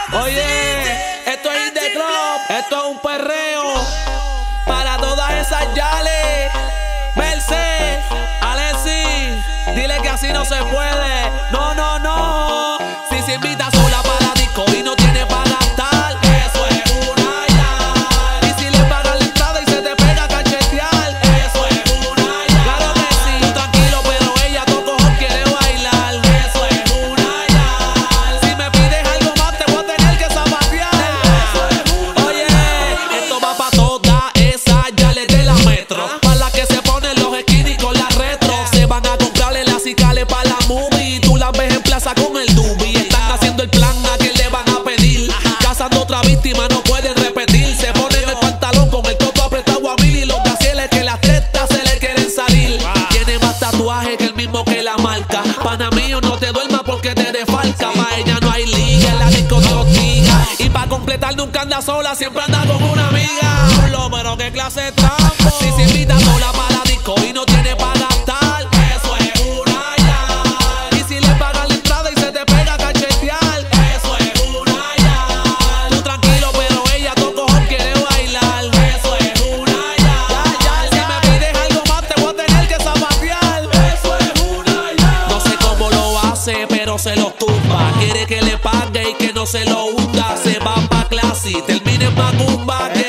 Oye, esto es In The Club, esto es un perreo para todas esas yales. Merce, Alexi, dile que así no se puede. No, no, no. Si se invita sola para la disco y no tiene para gastar, eso es una yal. Y si le pagas la entrada y se te pega a cachetear, eso es una yal. Claro que sí, tranquilo, pero ella todo cojón quiere bailar. Eso es una yal. Si me pides algo más te voy a tener que zapatear. Eso es una. Oye, esto va pa' todas esas yales de la metro, pa' las que se ponen los skinny con la retro. Se van a comprarle las cicales pa' la movie. Tú las ves en plaza con el dubi. Están haciendo el plan a quien le van a pedir. Cazando otra víctima, no pueden repetir. Se ponen el pantalón con el coto apretado a mil y los brasieles que las tetas se le quieren salir. Tiene más tatuaje que el mismo que la marca. Pana mío, no te duermas porque te desfalca. Pa' ella no hay liga, en la disco te hostiga. Y pa' completar nunca anda sola, siempre anda con una amiga. Pero qué clase de trampo. Si se invita sola para la disco y no tiene para gastar, eso es una yal. Y si le pagas la entrada y se te pega a cachetear, eso es una yal. Tú tranquilo, pero ella todo cojón quiere bailar. Eso es una yal. Si me pides algo más te voy a tener que zapatear. Eso es una yal. No sé cómo lo hace, pero se lo tumba. Quiere que le pague y que no se lo hunda. Se va pa' clase y termina en Macumba.